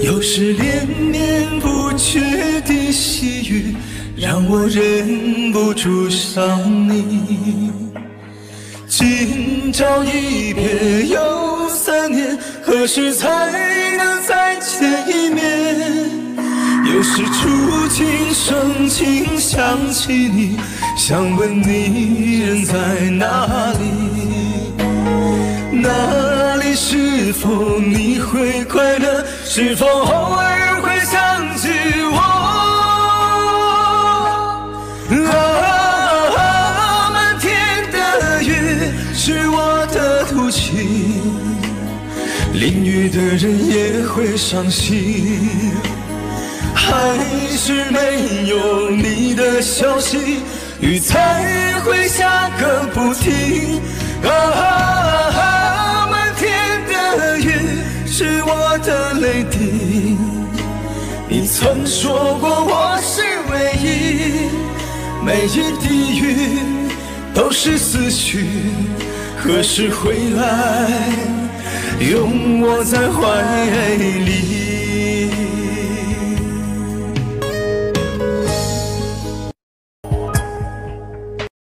有时连绵不绝的细雨，让我忍不住想你。今朝一别又3年，何时才能再见一面？有时触景生情想起你，想问你人在哪里？哪里？是否你会快乐？是否偶尔会想起我？满天的月是我的赌气，淋雨的人也会伤心。还是没有你的消息，雨才会下个不停。满天的月是我的泪滴，你曾说过我是唯一，每一滴雨都是思绪，何时回来拥我在怀里？